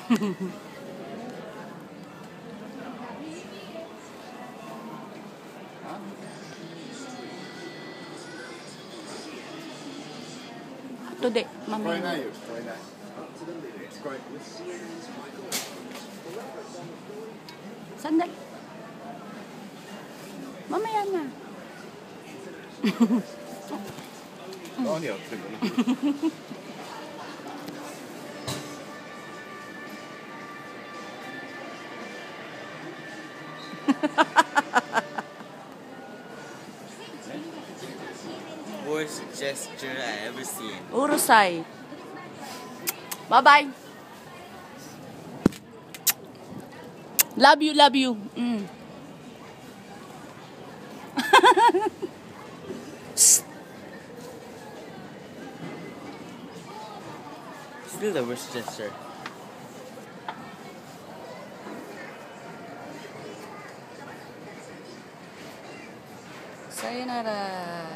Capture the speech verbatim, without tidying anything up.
Today, mamaya. 聞こえないよ、聞こえない。聞こえ。 Sandali. Mamaya na. 何やってんの Worst gesture I ever seen. Urusay. Bye-bye. Love you, love you. Mm. Still the worst gesture. Sayonara.